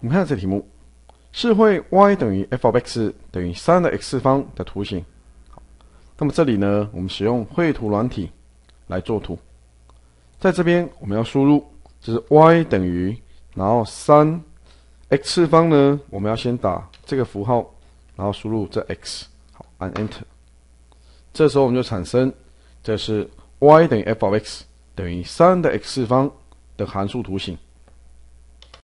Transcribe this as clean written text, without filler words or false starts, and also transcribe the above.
我们看这题目，是会 y 等于 f of x 等于3的 x 次方的图形。那么这里呢，我们使用绘图软体来做图。在这边我们要输入，就是 y 等于，然后3 x 次方呢，我们要先打这个符号，然后输入这 x， 好，按 Enter。这时候我们就产生，这是 y 等于 f of x 等于3的 x 次方的函数图形。